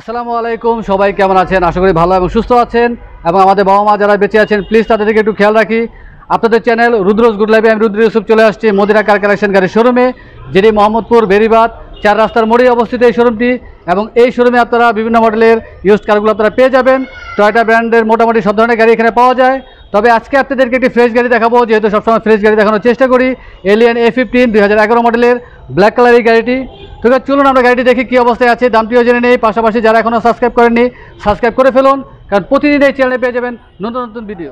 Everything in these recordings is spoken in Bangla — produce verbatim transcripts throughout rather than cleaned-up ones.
আসসালামু আলাইকুম, সবাই কেমন আছেন? আশা করি ভালো এবং সুস্থ আছেন। এবং আমাদের বাবা মা যারা বেঁচে আছেন প্লিজ তাদের দিকে একটু খেয়াল রাখি। আপনাদের চ্যানেল রুদ্রস গুড লাইফে আমি রুদ্র ইউসুফ চলে আসছি মদিনা কার কালেকশন গাড়ির শোরুমে, যেটি মোহাম্মদপুর বেরিবাদ চার রাস্তার মোড়ে অবস্থিত এই শোরুমটি। এবং এই শোরুমে আপনারা বিভিন্ন মডেলের ইউজড কারগুলো আপনারা পেয়ে যাবেন। টয়োটা ব্র্যান্ডের মোটামুটি সব ধরনের গাড়ি এখানে পাওয়া যায়। তবে আজকে আপনাদেরকে একটি ফ্রেশ গাড়ি দেখাবো, যেহেতু সবসময় ফ্রেশ গাড়ি দেখানোর চেষ্টা করি। এলিয়ান এ ফিফটিন দুই হাজার এগারো মডেলের ব্ল্যাক কালার এই গাড়িটি। তো চলুন আমরা গাড়িটি দেখি কী অবস্থায় আছে, দামটিও জেনে নেই। পাশাপাশি যারা এখনও সাবস্ক্রাইব করেননি সাবস্ক্রাইব করে ফেলুন, কারণ প্রতিদিন এই চ্যানেলে পেয়ে যাবেন নতুন নতুন ভিডিও।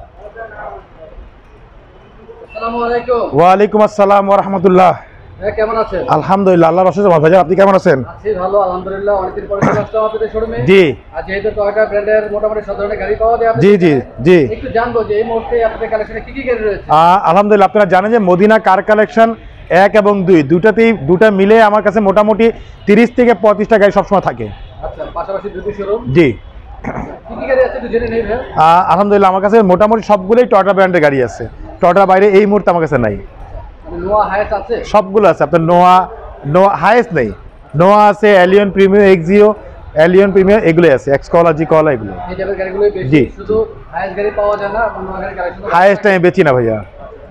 আসসালামু আলাইকুম। ওয়ালাইকুম আসসালাম ওয়া রাহমাতুল্লাহ। কেমন আছেন? আলহামদুলিল্লাহ, আল্লাহর অশেষ ভালো। ভাই আপনি কেমন আছেন? আছি ভালো আলহামদুলিল্লাহ। অনেকদিন পরে চলে আসলাম আপনাদের শোরুমে। জি। আর যেহেতু টয়োটা ব্র্যান্ডের মোটামুটি সব ধরনের গাড়ি পাওয়া যায়, জি জি জি একটু জানবো যে এই মুহূর্তে আপনাদের কালেকশনে কি কি গাড়ি রয়েছে। আলহামদুলিল্লাহ, আপনারা জানেন যে মদিনা কার কালেকশন এক এবং দুই দুটাতেই দুটা মিলে আমার কাছে মোটামুটি তিরিশ থেকে পঁয়ত্রিশটা গাড়ি সবসময় থাকে। আচ্ছা, পাশাপাশি দুটি শোরুম। জি। কি কি গাড়ি আছে একটু জেনে নেই ভাই। আলহামদুলিল্লাহ, আমার কাছে মোটামুটি সবগুলোই টয়োটা ব্র্যান্ডের গাড়ি আছে। টয়োটার বাইরে এই মুহূর্তে আমার কাছে নাই। নোয়া হায়াস আছে? সবগুলো আছে। আপনার নোয়া নোয়া হায়েস নেই, নোয়া আছে, Allion Premio, Axio, Allion Premio এগুলোই আছে, এক্স কলা, জি কলা এগুলো। এই টাইপের গাড়িগুলোই বেশি। জি। শুধু হায়াস গাড়ি পাওয়া যায় না, অন্য গাড়ি কালেকশন। হায়েস্ট আমি বেচি না ভাইয়া।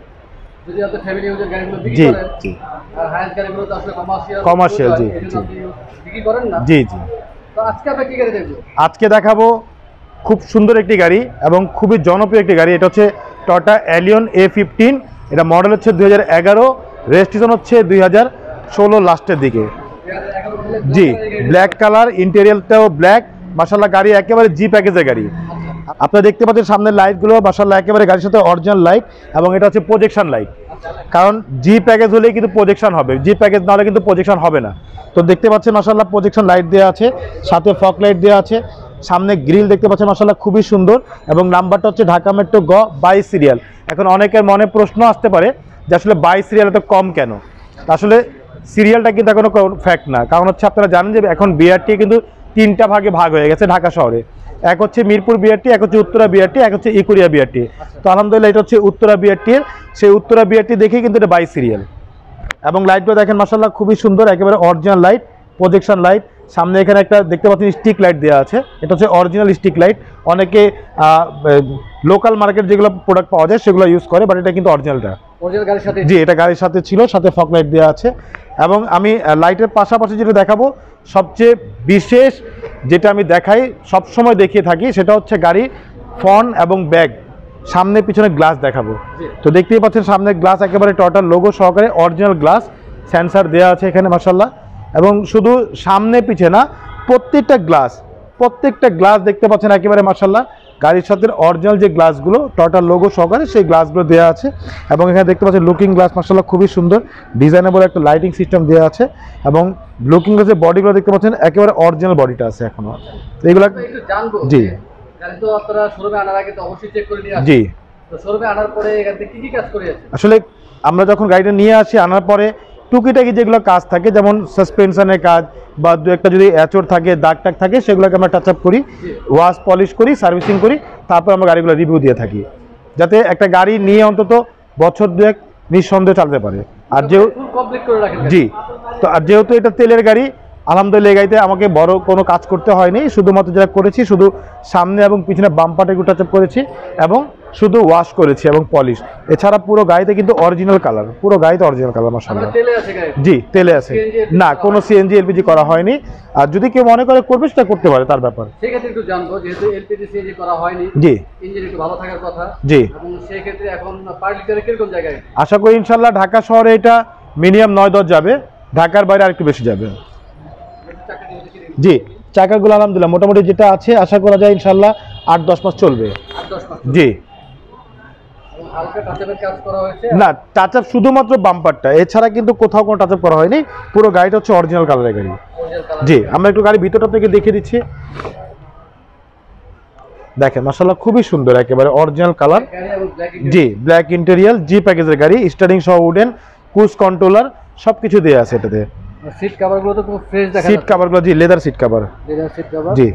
যদি আপনি ফ্যামিলি ইউজের গাড়িগুলো বিক্রি জি করেন, জি আর হায়াস গাড়িগুলো তো আসলে কমার্শিয়াল কমার্শিয়াল, জি জি বিক্রি করেন না। জি জি। তো আজকে আমরা কি গাড়ি দেখবো? আজকে দেখাবো খুব সুন্দর একটি গাড়ি এবং খুবই জনপ্রিয় একটি গাড়ি। এটা হচ্ছে টয়োটা এলিয়ন এ ফিফটিন। এটা মডেল হচ্ছে দুই হাজার এগারো, রেজিস্ট্রেশন হচ্ছে দুই হাজার ষোলো লাস্টের দিকে। জি, ব্ল্যাক কালার, ইন্টেরিয়রটাও ব্ল্যাক। মাশাআল্লাহ, গাড়ি একেবারে জি প্যাকেজের গাড়ি। আপনারা দেখতে পাচ্ছেন সামনের লাইটগুলো মাশাআল্লাহ একেবারে গাড়ির সাথে অরিজিনাল লাইট, এবং এটা হচ্ছে প্রজেকশন লাইট। কারণ জি প্যাকেজ হলেই কিন্তু প্রজেকশন হবে, জি প্যাকেজ না হলে কিন্তু প্রজেকশন হবে না। তো দেখতে পাচ্ছেন মাশাআল্লাহ প্রজেকশন লাইট দেওয়া আছে, সাথে ফগ লাইট দেওয়া আছে। সামনে গ্রিল দেখতে পাচ্ছেন মাশাআল্লাহ খুবই সুন্দর, এবং নাম্বারটা হচ্ছে ঢাকা মেট্রো গ বাইশ সিরিয়াল। এখন অনেকের মনে প্রশ্ন আসতে পারে যে আসলে বাইশ সিরিয়াল এত কম কেন? আসলে সিরিয়ালটা কিন্তু কোনো ফ্যাক্ট না। কারণ হচ্ছে আপনারা জানেন যে এখন বিআরটি কিন্তু তিনটা ভাগে ভাগ হয়ে গেছে ঢাকা শহরে। এক হচ্ছে মিরপুর বিআরটি, এক হচ্ছে উত্তরা বিআরটি, এক হচ্ছে ইকুরিয়া বিআরটি। তো আলহামদুলিল্লাহ এটা হচ্ছে উত্তরা বিআরটির, সেই উত্তরা বিআরটি দেখেই কিন্তু এটা বাইশ সিরিয়াল। এবং লাইটগুলো দেখেন মাশাআল্লাহ খুবই সুন্দর, একেবারে অরিজিনাল লাইট, প্রজেকশন লাইট। সামনে এখানে একটা দেখতে পাচ্ছেন স্টিক লাইট দেওয়া আছে, এটা হচ্ছে অরিজিনাল স্টিক লাইট। অনেকে লোকাল মার্কেট যেগুলো প্রোডাক্ট পাওয়া যায় সেগুলো ইউজ করে, বাট এটা কিন্তু অরিজিনালটা। জি, এটা গাড়ির সাথে ছিল, সাথে ফগ লাইট দেওয়া আছে। এবং আমি লাইটের পাশাপাশি যেটা দেখাবো, সবচেয়ে বিশেষ যেটা আমি দেখাই, সবসময় দেখিয়ে থাকি, সেটা হচ্ছে গাড়ি ফ্রন্ট এবং ব্যাক, সামনে পিছনে গ্লাস দেখাবো। তো দেখতেই পাচ্ছেন সামনে গ্লাস একেবারে টয়োটার লোগো সহকারে অরিজিনাল গ্লাস, সেন্সার দেওয়া আছে এখানে মাশাআল্লাহ। এবং শুধু সামনে পিছে না, প্রত্যেকটা গ্লাস প্রত্যেকটা গ্লাস দেখতে পাচ্ছেন একেবারে মাশাআল্লাহ গাড়ির সাথে অরিজিনাল যে গ্লাসগুলো টয়োটার লোগো সহকারে সেই গ্লাসগুলো দেওয়া আছে। এবং এখানে দেখতে পাচ্ছেন লুকিং গ্লাস মাশাআল্লাহ খুবই সুন্দর, ডিজাইনেবল একটা লাইটিং সিস্টেম দেওয়া আছে। এবং লুকিং গ্লাসের বডিগুলো দেখতে পাচ্ছেন একেবারে অরিজিনাল বডিটা আছে এখনো। এইগুলো একটু জানবো। জি, গাড়ি তো আপনারা শোরুমে আনার আগে তো অবশ্যই চেক করে নিয়ে আসেন। জি। তো শোরুমে আনার পরে এই গাড়িতে কি কি কাজ করিয়েছেন? আসলে আমরা যখন গাড়িটা নিয়ে আসি, আনার পরে টুকিটাকি যেগুলো কাজ থাকে, যেমন সাসপেনশনের কাজ বা দু একটা যদি অ্যাচর থাকে, দাগ টাগ থাকে, সেগুলোকে আমরা টাচ আপ করি, ওয়াশ পলিশ করি, সার্ভিসিং করি, তারপর আমরা গাড়িগুলো রিভিউ দিয়ে থাকি, যাতে একটা গাড়ি নিয়ে অন্তত বছর দুয়েক নিঃসন্দেহে চালাতে পারে। আর যেহেতু জি, তো আর যেহেতু এটা তেলের গাড়ি, আলহামদুলিল্লাহ এই গাড়িতে আমাকে বড় কোনো কাজ করতে হয়নি। শুধুমাত্র যেটা করেছি, শুধু সামনে এবং পিছনে বাম্পারটা একটু টাচ আপ করেছি এবং শুধু ওয়াশ করেছি এবং পলিশ। এছাড়া পুরো গাড়িতে কিন্তু অরিজিনাল কালার, পুরো গাড়িতে অরিজিনাল কালার মাশাআল্লাহ। জি, তেলে আছে, না কোনো সিএনজি এলপিজি করা হয়নি। আর যদি কেউ মনে করে করবে সেটা করতে পারে, তার ব্যাপার। সেই ক্ষেত্রে একটু জানবো, যেহেতু এলপিজি সিএনজি করা হয়নি, জি, ইঞ্জিন একটু ভালো থাকার কথা। জি। এবং সেই ক্ষেত্রে এখন পার লিটারে কিরকম জায়গায়? আশা করি ইনশাআল্লাহ ঢাকা শহরে এটা মিনিমাম নয় দশ যাবে, ঢাকার বাইরে আরেকটু বেশি যাবে। জি, চাকাগুলো আলহামদুলিল্লাহ মোটামুটি যেটা আছে আশা করা যায় ইনশাআল্লাহ আট দশ মাস চলবে। জি। না, টাচ আপ শুধুমাত্র বাম্পারটা, এছাড়া কিন্তু কোথাও কোনো টাচ আপ করা হয়নি। পুরো গাড়িটা হচ্ছে অরিজিনাল কালারের গাড়ি। জি, আমরা একটু গাড়ির ভিতরটা থেকে দেখিয়ে দিচ্ছি। দেখেন মাশাআল্লাহ খুবই সুন্দর, একেবারে অরিজিনাল কালার। জি, ব্ল্যাক ইন্টেরিয়র, জি প্যাকেজের গাড়ি, স্টারিং সহ উডেন, ক্রুজ কন্ট্রোলার সবকিছু দেওয়া আছে এটাতে। সিট কভারগুলো তো পুরো ফ্রেশ দেখা যাচ্ছে। সিট কভারগুলো জি leather seat cover, leather seat cover. জি।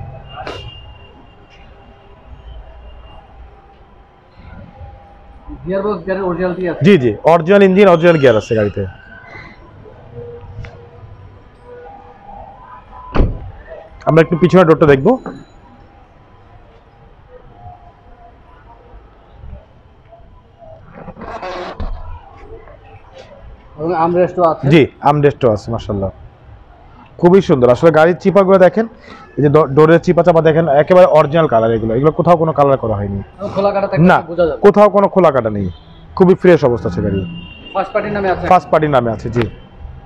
গিয়ারবক্স গাড়ির অরিজিনালিটি আছে। জি জি, অরিজিনাল ইঞ্জিন, অরিজিনাল গিয়ার আছে গাড়িতে। আমরা একটু পিছনের ডোরটা দেখবো। আমরেস্টও আছে, জি আমরেস্টও আছে মাশাআল্লাহ, খুবই সুন্দর। আসলে গাড়ির চিপাগুলো দেখেন, এই যে ডোরের চিপা চাপা দেখেন, একেবারে অরিজিনাল কালার, এগুলো এগুলো কোথাও কোনো কালার করা হয়নি, খোলা কাটা থাকলে না বোঝা যাবে, কোথাও কোনো খোলা কাটা নেই, খুবই ফ্রেশ অবস্থা আছে গাড়ি। ফার্স্ট পার্টির নামে আছে, ফার্স্ট পার্টির নামে আছে জি।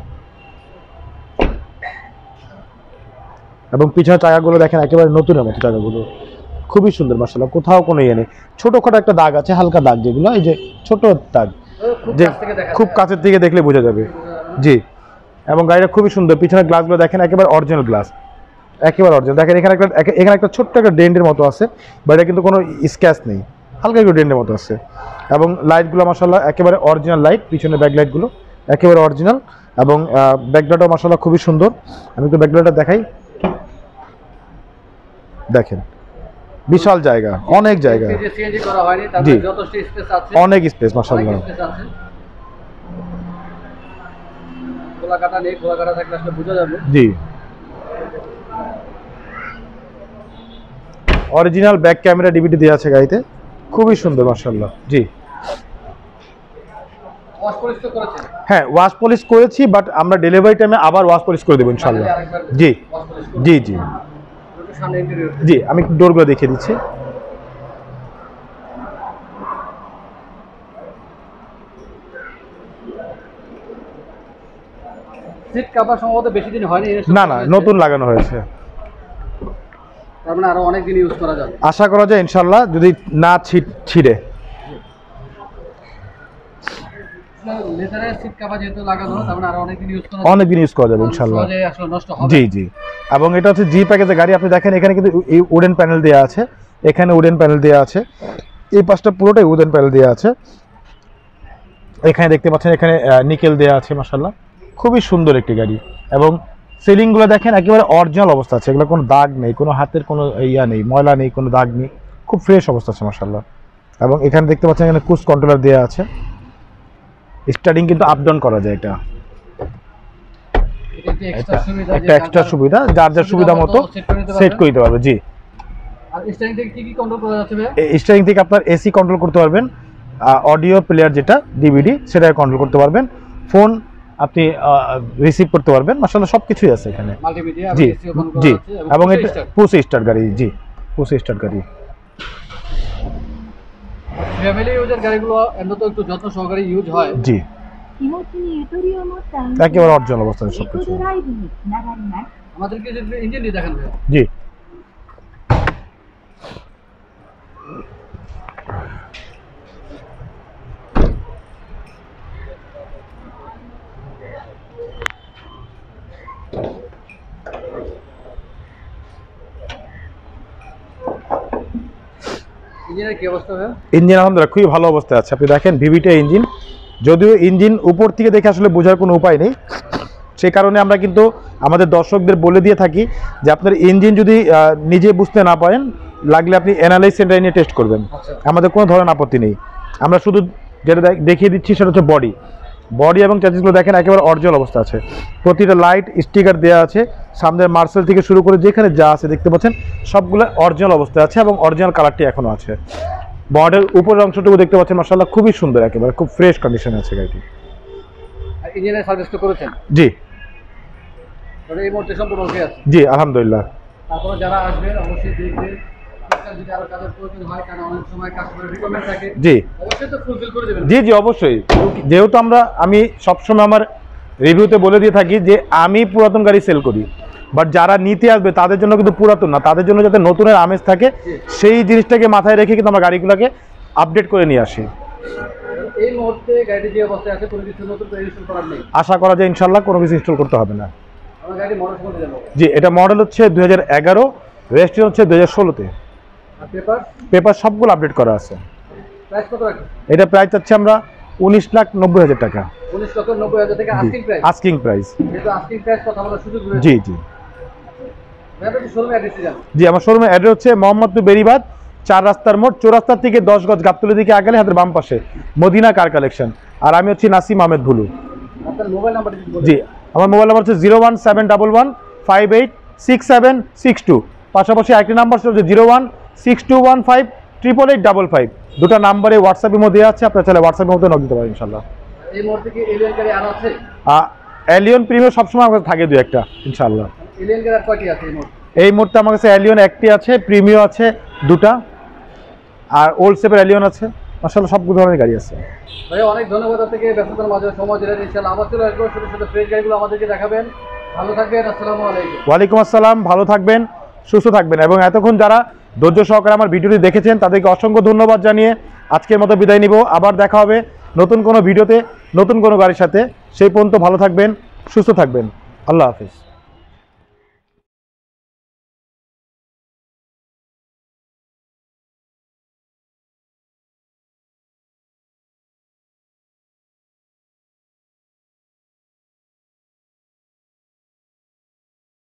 এবং পিছনের চাকাগুলো দেখেন একেবারে নতুনের মতো, চাকাগুলো খুবই সুন্দর মাশাআল্লাহ, কোথাও কোনো ইয়ে নেই। ছোটখাটো একটা দাগ আছে, হালকা দাগ, যেগুলো এই যে ছোট দাগ, যে খুব কাছের থেকে দেখলে বোঝা যাবে জি। এবং গাড়িটা খুবই সুন্দর, পিছনের গ্লাসগুলো দেখেন একেবারে অরিজিনাল গ্লাস, একেবারে অরিজিনাল। দেখেন এখানে একটা এখানে একটা ছোট্ট একটা ডেন্টের মতো আছে, বা এটা কিন্তু কোনো স্ক্র্যাচ নেই, হালকা একটু ডেন্টের মতো আছে। এবং লাইটগুলো মাশাআল্লাহ একেবারে অরিজিনাল লাইট, পিছনে ব্যাক লাইটগুলো একেবারে অরিজিনাল। এবং ব্যাকলাইটও মাশাআল্লাহ খুবই সুন্দর। আমি একটু ব্যাকলাইটটা দেখাই, দেখেন বিশাল জায়গা, অনেক জায়গা, সিএনজি করা হয়নি, তার জি। মানে যথেষ্ট স্পেস আছে, অনেক স্পেস মাশাআল্লাহ, অনেক স্পেস আছে। খোলা কাটা নেই, খোলা কাটা থাকলে আসলে বোঝা যাবে জি। অরিজিনাল ব্যাক ক্যামেরা ডিভিডি দেওয়া আছে গাড়িতে, খুবই সুন্দর মাশাআল্লাহ জি। ওয়াশ পলিশ তো করেছেন? হ্যাঁ ওয়াশ পলিশ করেছি, বাট আমরা ডেলিভারি টাইমে আবার ওয়াশ পলিশ করে দেবো ইনশাআল্লাহ জি জি জি সামনে ইন্টেরিয়র, জি। আমি একটু ডোরগুলো দেখিয়ে দিচ্ছি। সিট কভার সম্ভবত বেশি দিন হয়নি, না না নতুন লাগানো হয়েছে, তার মানে আরো অনেক দিন ইউজ করা যাবে, আশা করা যায় ইনশাআল্লাহ, যদি না ছিঁড়ে। লেদারের সিট কভার যেহেতু লাগানো, তার মানে আরো অনেক দিন ইউজ করা অনেক দিন ইউজ করা যাবে ইনশাআল্লাহ, সহজে আসলে নষ্ট হবে জি জি। এবং এটা হচ্ছে জি প্যাকেজের গাড়ি, আপনি দেখেন এখানে কিন্তু এই উডেন প্যানেল দেওয়া আছে, এখানে উডেন প্যানেল দেওয়া আছে, এই পাশটা পুরোটাই উডেন প্যানেল দেওয়া আছে। এখানে দেখতে পাচ্ছেন এখানে নিকেল দেওয়া আছে মাশাআল্লাহ, খুবই সুন্দর একটি গাড়ি। এবং সিলিংগুলো দেখেন একেবারে অরিজিনাল অবস্থা আছে, এগুলো কোনো দাগ নেই, কোনো হাতের কোনো ইয়া নেই, ময়লা নেই, কোনো দাগ নেই, খুব ফ্রেশ অবস্থা আছে মাশাআল্লাহ। এবং এখানে দেখতে পাচ্ছেন এখানে ক্রুজ কন্ট্রোলার দেওয়া আছে, স্টার্টিং কিন্তু আপ ডাউন করা যায়, এটা একটা এক্সট্রা সুবিধা, যার যার সুবিধা মতো সেট করে দিতে পারবে জি। আর স্টিয়ারিং থেকে কি কি কন্ট্রোল করা যাচ্ছে ভাই? স্টিয়ারিং থেকে আপনার এসি কন্ট্রোল করতে পারবেন, অডিও প্লেয়ার যেটা ডিভিডি সেটা কন্ট্রোল করতে পারবেন, ফোন আপনি রিসিভ করতে পারবেন মাশাআল্লাহ, সবকিছুই আছে এখানে মাল্টিমিডিয়া জি এসিও কন্ট্রোল করা জি। যাচ্ছে এবং এটা পুশ স্টার্ট গাড়ি জি, পুশ স্টার্ট গাড়ি। ফ্যামিলি ইউজার গাড়িগুলো এমনিতে একটু যত্ন সহকারে ইউজ হয় জি, একেবারে অরিজিনাল অবস্থায় সবকিছু। আমাদের কি ইঞ্জিন দিয়ে দেখেন ভাই? জি ইঞ্জিনের কি অবস্থা ভাই? ইঞ্জিন আলহামদুলিল্লাহ খুবই ভালো অবস্থায় আছে। আপনি দেখেন ভিভিটা ইঞ্জিন, যদিও ইঞ্জিন উপর থেকে দেখে আসলে বোঝার কোনো উপায় নেই, সেই কারণে আমরা কিন্তু আমাদের দর্শকদের বলে দিয়ে থাকি যে আপনার ইঞ্জিন যদি নিজে বুঝতে না পারেন, লাগলে আপনি অ্যানালাইজ সেন্টারে নিয়ে টেস্ট করবেন, আমাদের কোনো ধরনের আপত্তি নেই। আমরা শুধু যেটা দেখিয়ে দিচ্ছি সেটা হচ্ছে বডি, বডি এবং চ্যাসিসগুলো দেখেন একেবারে অরিজিনাল অবস্থা আছে, প্রতিটা লাইট স্টিকার দেওয়া আছে, সামনের মার্সেল থেকে শুরু করে যেখানে যা আছে দেখতে পাচ্ছেন সবগুলো অরিজিনাল অবস্থায় আছে, এবং অরিজিনাল কালারটি এখনও আছে। বডির উপরের অংশটুকু দেখতে পাচ্ছেন মাশাআল্লাহ খুবই সুন্দর, একেবারে খুব ফ্রেশ কন্ডিশনে আছে গাড়িটি। আর ইঞ্জিনের সার্ভিস তো করেছেন? জি তবে এই মুহূর্তে সম্পূর্ণ ওকে আছে জি আলহামদুলিল্লাহ। তারপরে যারা আসবে অবশ্যই দেখবে, যদি আরো কাজের প্রয়োজন হয়, কারণ অনেক সময় কাস্টমারের রিকোয়ারমেন্ট থাকে, জি অবশ্যই তো ফুলফিল করে দেবেন। জি জি অবশ্যই, যেহেতু আমরা আমি সবসময় আমার রিভিউতে বলে দিয়ে থাকি যে আমি পুরাতন গাড়ি সেল করি, বাট যারা নিতে আসবে তাদের জন্য কিন্তু পুরাতন না, তাদের জন্য যাতে নতুনের আমেজ থাকে সেই জিনিসটাকে মাথায় রেখে কিন্তু আমরা গাড়িগুলোকে আপডেট করে নিয়ে আসি। এই মুহূর্তে গাড়িটি যে অবস্থায় আছে কোনো কিছু নতুন করে ইনস্টল করার নেই, আশা করা যায় ইনশাল্লাহ কোনো কিছু ইনস্টল করতে হবে না। আমার গাড়ি মডেল সম্বন্ধে জানবো। জি এটা মডেল হচ্ছে দুই হাজার এগারো, রেজিস্ট্রেশন হচ্ছে দুই হাজার ষোলোতে, আর পেপার পেপার সবগুলো আপডেট করা আছে। প্রাইস কত রাখবেন? এটা প্রাইস চাচ্ছি আমরা উনিশ লাখ নব্বই হাজার টাকা, উনিশ লক্ষ নব্বই হাজার টাকা আস্কিং প্রাইস। আস্কিং প্রাইস যেহেতু আস্কিং প্রাইস কথা বলার সুযোগ রয়েছে। জি জি শোরুমে অ্যাড্রেস জান। জি আমার শোরুমের অ্যাড্রেস হচ্ছে মোহাম্মদপুর বেরিবাদ চার রাস্তার মোড়, চৌরাস্তার থেকে দশ গজ গাবতলী দিকে আগালে হাতের বাম পাশে মদিনা কার কালেকশন। আর আমি হচ্ছি নাসিম আহমেদ ভুলু। আপনার মোবাইল নাম্বারটা যদি বলেন। জি আমার মোবাইল নাম্বার হচ্ছে zero one seven double one five eight six seven six two. পাশাপাশি আরেকটি নাম্বার ছিল যে zero one six two one five triple eight double five. দুটো নাম্বারে হোয়াটসঅ্যাপের মধ্যে আছে, আপনারা চাইলে হোয়াটসঅ্যাপের মধ্যে নক দিতে পারেন ইনশাল্লাহ। এই মুহূর্তে কি এলিয়ন গাড়ি আর আছে? এলিয়ন প্রিমিয়াম সবসময় আমার কাছে থাকে দু একটা ইনশাল্লাহ। এলিয়ন গাড়ি আর কয়টি আছে এই মুহূর্তে? এই মুহূর্তে আমার কাছে এলিয়ন একটি আছে, প্রিমিয়াম আছে দুটা, আর ওল্ড শেপের এলিয়ন আছে। মাশাআল্লাহ সব ধরনের গাড়ি আছে। ভাই অনেক ধন্যবাদ আপনাকে ব্যস্ততার মাঝে সময় দিলেন। ইনশাআল্লাহ আবার চলে আসবো, ছোটো ছোটো ফ্রেশ গাড়িগুলো আমাদেরকে দেখাবেন। ভালো থাকবেন, আসসালামু আলাইকুম। ওয়ালাইকুম আসসালাম, ভালো থাকবেন, সুস্থ থাকবেন। এবং এতক্ষণ যারা ধৈর্য সহকারে আমার ভিডিওটি দেখেছেন তাদেরকে অসংখ্য ধন্যবাদ জানিয়ে আজকের মতো বিদায় নিব। আবার দেখা হবে নতুন কোনো ভিডিওতে নতুন কোনো গাড়ির সাথে। সেই পর্যন্ত ভালো থাকবেন, সুস্থ থাকবেন। আল্লাহ হাফিজ।